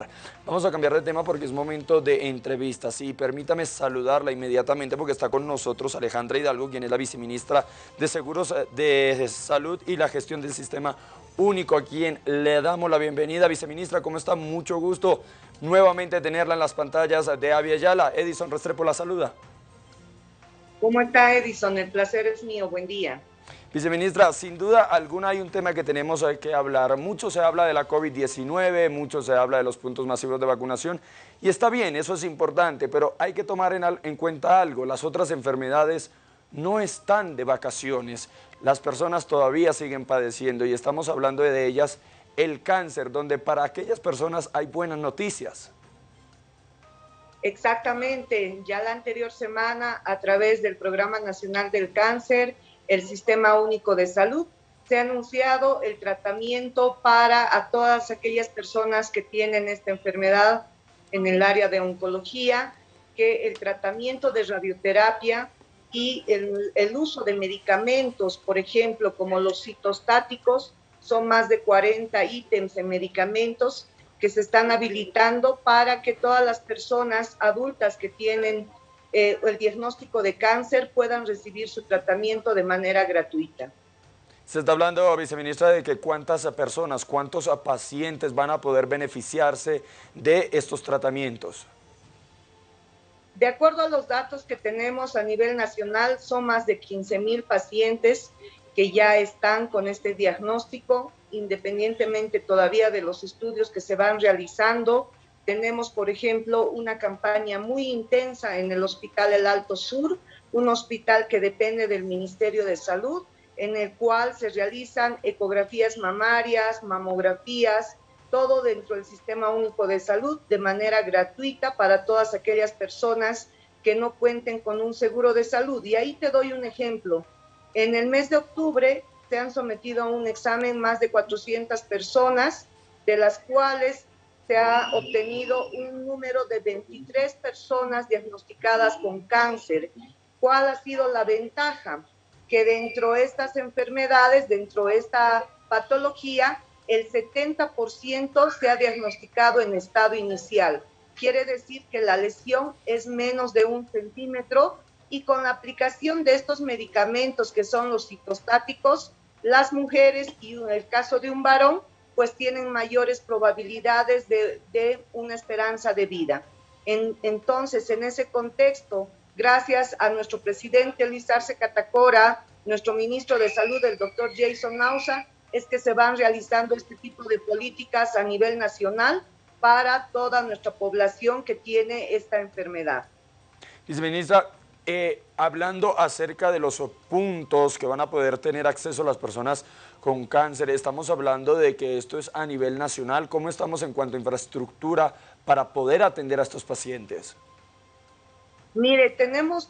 Vamos a cambiar de tema porque es momento de entrevistas y permítame saludarla inmediatamente porque está con nosotros Alejandra Hidalgo, quien es la viceministra de Seguros de Salud y la Gestión del Sistema Único, a quien le damos la bienvenida. Viceministra, ¿cómo está? Mucho gusto nuevamente tenerla en las pantallas de Avia Yala. Edison Restrepo la saluda. ¿Cómo está, Edison? El placer es mío. Buen día. Viceministra, sin duda alguna hay un tema que tenemos que hablar. Mucho se habla de la COVID-19, mucho se habla de los puntos masivos de vacunación y está bien, eso es importante, pero hay que tomar en cuenta algo. Las otras enfermedades no están de vacaciones. Las personas todavía siguen padeciendo y estamos hablando de ellas, el cáncer, donde para aquellas personas hay buenas noticias. Exactamente. Ya la anterior semana, a través del Programa Nacional del Cáncer, el Sistema Único de Salud, se ha anunciado el tratamiento para a todas aquellas personas que tienen esta enfermedad en el área de oncología, que el tratamiento de radioterapia y el uso de medicamentos, por ejemplo, como los citostáticos, son más de 40 ítems de medicamentos que se están habilitando para que todas las personas adultas que tienen el diagnóstico de cáncer puedan recibir su tratamiento de manera gratuita. Se está hablando, viceministra, de que cuántas personas, cuántos pacientes van a poder beneficiarse de estos tratamientos. De acuerdo a los datos que tenemos a nivel nacional, son más de 15,000 pacientes que ya están con este diagnóstico, independientemente todavía de los estudios que se van realizando. Tenemos, por ejemplo, una campaña muy intensa en el Hospital El Alto Sur, un hospital que depende del Ministerio de Salud, en el cual se realizan ecografías mamarias, mamografías, todo dentro del Sistema Único de Salud de manera gratuita para todas aquellas personas que no cuenten con un seguro de salud. Y ahí te doy un ejemplo. En el mes de octubre se han sometido a un examen más de 400 personas, de las cuales se ha obtenido un número de 23 personas diagnosticadas con cáncer. ¿Cuál ha sido la ventaja? Que dentro de estas enfermedades, dentro de esta patología, el 70% se ha diagnosticado en estado inicial. Quiere decir que la lesión es menos de 1 centímetro y con la aplicación de estos medicamentos que son los citostáticos, las mujeres y en el caso de un varón, pues tienen mayores probabilidades de una esperanza de vida. Entonces, en ese contexto, gracias a nuestro presidente Luis Arce Catacora, nuestro ministro de Salud, el doctor Jason Nausa, es que se van realizando este tipo de políticas a nivel nacional para toda nuestra población que tiene esta enfermedad. Viceministra, hablando acerca de los puntos que van a poder tener acceso las personas con cáncer, estamos hablando de que esto es a nivel nacional. ¿Cómo estamos en cuanto a infraestructura para poder atender a estos pacientes? Mire, tenemos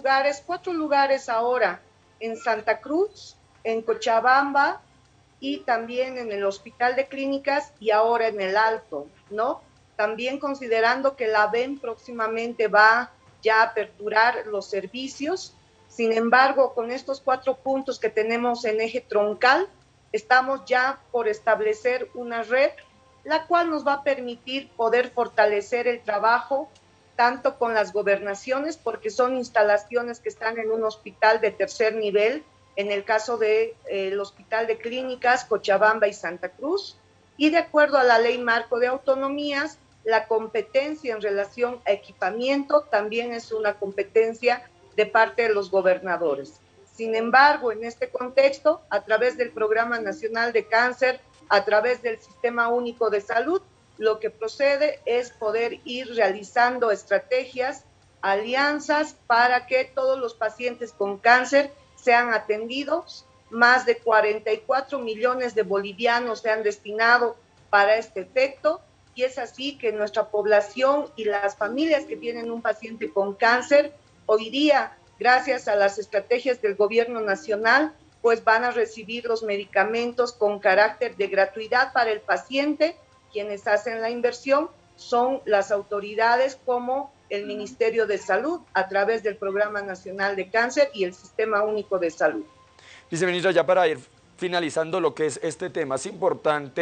4 lugares ahora, en Santa Cruz, en Cochabamba y también en el Hospital de Clínicas y ahora en el Alto, ¿no? También considerando que la VEM próximamente va ya a aperturar los servicios. Sin embargo, con estos 4 puntos que tenemos en eje troncal, estamos ya por establecer una red, la cual nos va a permitir poder fortalecer el trabajo tanto con las gobernaciones, porque son instalaciones que están en un hospital de tercer nivel, en el caso del Hospital de Clínicas, Cochabamba y Santa Cruz, y de acuerdo a la Ley Marco de Autonomías, la competencia en relación a equipamiento también es una competencia de parte de los gobernadores. Sin embargo, en este contexto, a través del Programa Nacional de Cáncer, a través del Sistema Único de Salud, lo que procede es poder ir realizando estrategias, alianzas para que todos los pacientes con cáncer sean atendidos. Más de 44 millones de bolivianos se han destinado para este efecto y es así que nuestra población y las familias que tienen un paciente con cáncer hoy día, gracias a las estrategias del gobierno nacional, pues van a recibir los medicamentos con carácter de gratuidad para el paciente. Quienes hacen la inversión son las autoridades como el Ministerio de Salud a través del Programa Nacional de Cáncer y el Sistema Único de Salud. Viceministra, ya para ir finalizando lo que es este tema, es importante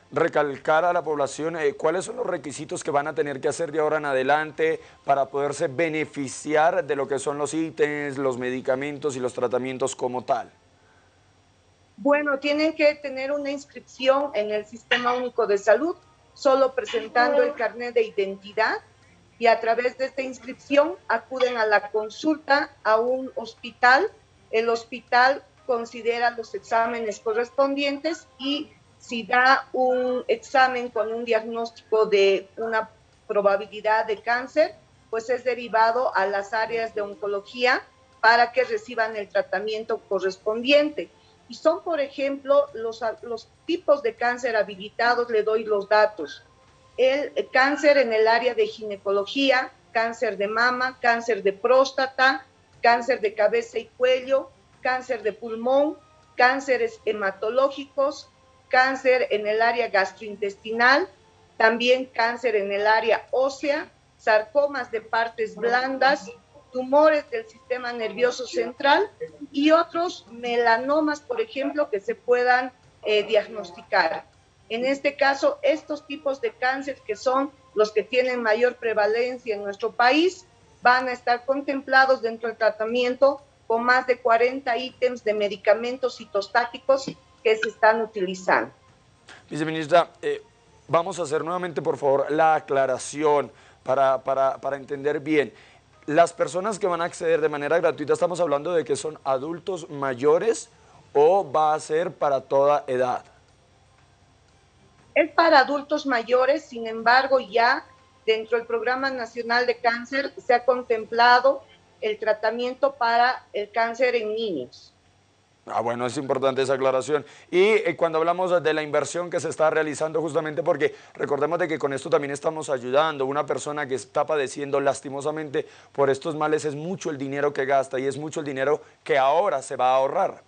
recalcar a la población cuáles son los requisitos que van a tener que hacer de ahora en adelante para poderse beneficiar de lo que son los ítems, los medicamentos y los tratamientos como tal. Bueno, tienen que tener una inscripción en el Sistema Único de Salud, solo presentando el carnet de identidad, y a través de esta inscripción acuden a la consulta a un hospital. El hospital considera los exámenes correspondientes y si da un examen con un diagnóstico de una probabilidad de cáncer, pues es derivado a las áreas de oncología para que reciban el tratamiento correspondiente. Y son, por ejemplo, los tipos de cáncer habilitados, le doy los datos. El cáncer en el área de ginecología, cáncer de mama, cáncer de próstata, cáncer de cabeza y cuello, cáncer de pulmón, cánceres hematológicos, cáncer en el área gastrointestinal, también cáncer en el área ósea, sarcomas de partes blandas, tumores del sistema nervioso central y otros melanomas, por ejemplo, que se puedan diagnosticar. En este caso, estos tipos de cáncer, que son los que tienen mayor prevalencia en nuestro país, van a estar contemplados dentro del tratamiento con más de 40 ítems de medicamentos citostáticos que se están utilizando. Viceministra, vamos a hacer nuevamente, por favor, la aclaración para entender bien. Las personas que van a acceder de manera gratuita, ¿estamos hablando de que son adultos mayores o va a ser para toda edad? Es para adultos mayores, sin embargo, ya dentro del Programa Nacional de Cáncer se ha contemplado el tratamiento para el cáncer en niños. Bueno, es importante esa aclaración. Y cuando hablamos de la inversión que se está realizando, justamente porque recordemos de que con esto también estamos ayudando. Una persona que está padeciendo lastimosamente por estos males, es mucho el dinero que gasta y es mucho el dinero que ahora se va a ahorrar.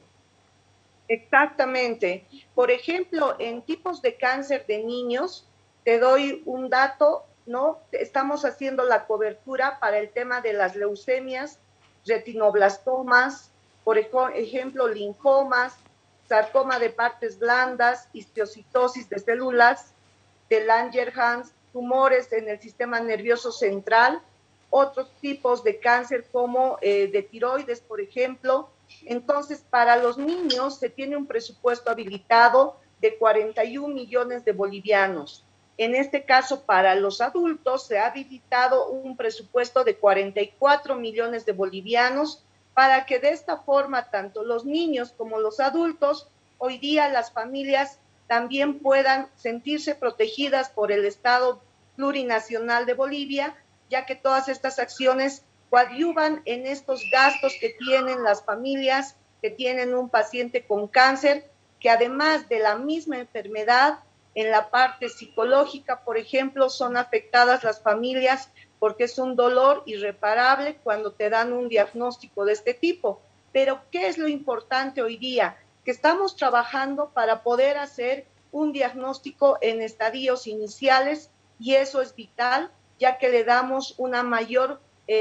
Exactamente. Por ejemplo, en tipos de cáncer de niños, te doy un dato, ¿no? Estamos haciendo la cobertura para el tema de las leucemias, retinoblastomas, por ejemplo, linfomas, sarcoma de partes blandas, histiocytosis de células, de Langerhans, tumores en el sistema nervioso central, otros tipos de cáncer como de tiroides, por ejemplo. Entonces, para los niños se tiene un presupuesto habilitado de 41 millones de bolivianos. En este caso, para los adultos se ha habilitado un presupuesto de 44 millones de bolivianos para que de esta forma tanto los niños como los adultos, hoy día las familias también puedan sentirse protegidas por el Estado plurinacional de Bolivia, ya que todas estas acciones coadyuvan en estos gastos que tienen las familias que tienen un paciente con cáncer, que además de la misma enfermedad, en la parte psicológica, por ejemplo, son afectadas las familias porque es un dolor irreparable cuando te dan un diagnóstico de este tipo. Pero, ¿qué es lo importante hoy día? Que estamos trabajando para poder hacer un diagnóstico en estadios iniciales y eso es vital, ya que le damos una mayor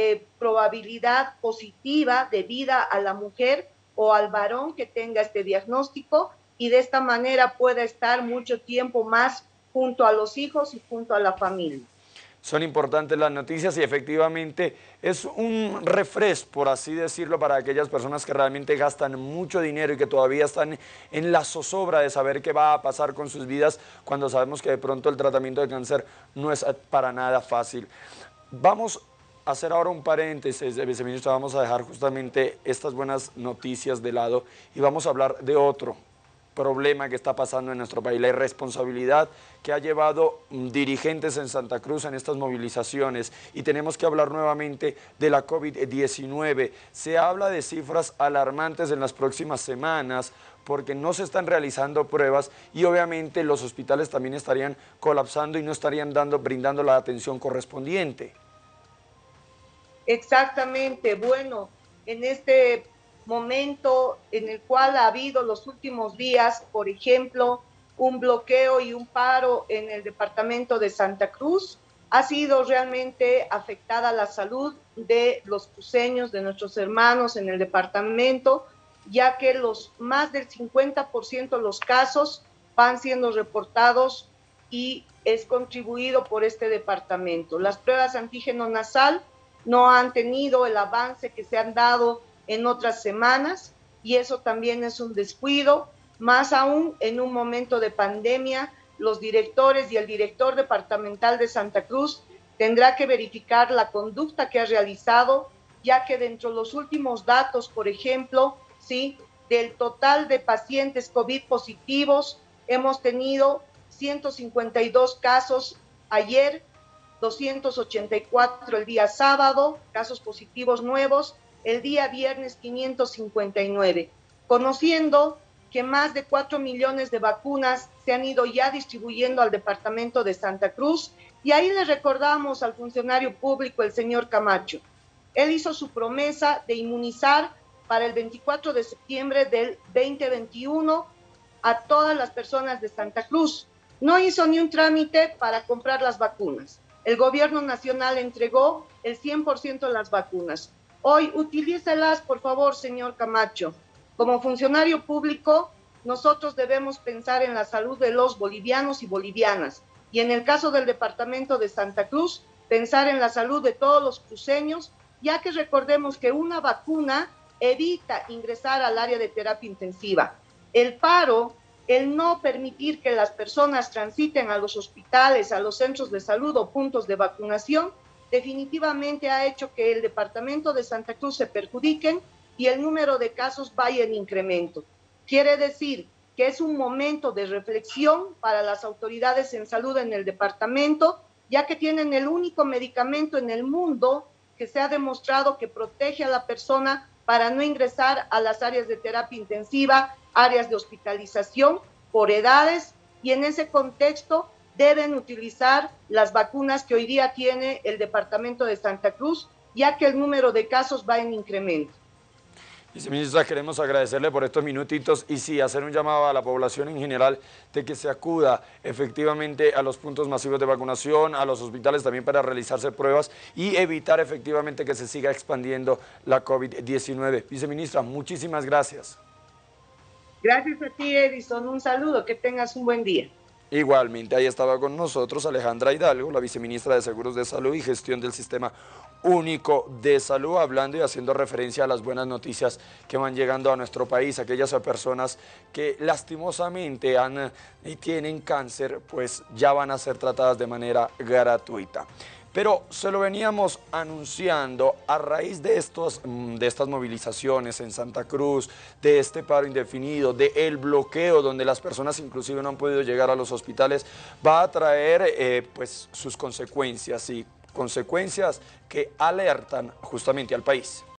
probabilidad positiva de vida a la mujer o al varón que tenga este diagnóstico y de esta manera pueda estar mucho tiempo más junto a los hijos y junto a la familia. Son importantes las noticias y efectivamente es un refresh, por así decirlo, para aquellas personas que realmente gastan mucho dinero y que todavía están en la zozobra de saber qué va a pasar con sus vidas cuando sabemos que de pronto el tratamiento de cáncer no es para nada fácil. Vamos a hacer ahora un paréntesis, viceministra, vamos a dejar justamente estas buenas noticias de lado y vamos a hablar de otro problema que está pasando en nuestro país, la irresponsabilidad que ha llevado dirigentes en Santa Cruz en estas movilizaciones, y tenemos que hablar nuevamente de la COVID-19. Se habla de cifras alarmantes en las próximas semanas porque no se están realizando pruebas y obviamente los hospitales también estarían colapsando y no estarían brindando la atención correspondiente. Exactamente, bueno, en este momento en el cual ha habido los últimos días, por ejemplo, un bloqueo y un paro en el departamento de Santa Cruz, ha sido realmente afectada la salud de los cruceños, de nuestros hermanos en el departamento, ya que más del 50% de los casos van siendo reportados y es contribuido por este departamento. Las pruebas antígeno nasal no han tenido el avance que se han dado en otras semanas y eso también es un descuido, más aún en un momento de pandemia. Los directores y el director departamental de Santa Cruz tendrá que verificar la conducta que ha realizado, ya que dentro de los últimos datos, por ejemplo, ¿sí?, del total de pacientes COVID positivos, hemos tenido 152 casos ayer, 284 el día sábado, casos positivos nuevos, el día viernes 559, conociendo que más de 4 millones de vacunas se han ido ya distribuyendo al departamento de Santa Cruz, y ahí le recordamos al funcionario público, el señor Camacho. Él hizo su promesa de inmunizar para el 24 de septiembre del 2021 a todas las personas de Santa Cruz. No hizo ni un trámite para comprar las vacunas. El gobierno nacional entregó el 100% de las vacunas. Hoy, utilícelas, por favor, señor Camacho. Como funcionario público, nosotros debemos pensar en la salud de los bolivianos y bolivianas. Y en el caso del departamento de Santa Cruz, pensar en la salud de todos los cruceños, ya que recordemos que una vacuna evita ingresar al área de terapia intensiva. El paro, el no permitir que las personas transiten a los hospitales, a los centros de salud o puntos de vacunación, definitivamente ha hecho que el departamento de Santa Cruz se perjudiquen y el número de casos vaya en incremento. Quiere decir que es un momento de reflexión para las autoridades en salud en el departamento, ya que tienen el único medicamento en el mundo que se ha demostrado que protege a la persona para no ingresar a las áreas de terapia intensiva, áreas de hospitalización por edades, y en ese contexto deben utilizar las vacunas que hoy día tiene el departamento de Santa Cruz, ya que el número de casos va en incremento. Viceministra, queremos agradecerle por estos minutitos y sí, hacer un llamado a la población en general de que se acuda efectivamente a los puntos masivos de vacunación, a los hospitales también para realizarse pruebas y evitar efectivamente que se siga expandiendo la COVID-19. Viceministra, muchísimas gracias. Gracias a ti, Edison. Un saludo, que tengas un buen día. Igualmente, ahí estaba con nosotros Alejandra Hidalgo, la viceministra de Seguros de Salud y Gestión del Sistema Único de Salud, hablando y haciendo referencia a las buenas noticias que van llegando a nuestro país. Aquellas personas que lastimosamente tienen cáncer, pues ya van a ser tratadas de manera gratuita. Pero se lo veníamos anunciando a raíz de estas movilizaciones en Santa Cruz, de este paro indefinido, del bloqueo donde las personas inclusive no han podido llegar a los hospitales, va a traer pues sus consecuencias, y consecuencias que alertan justamente al país.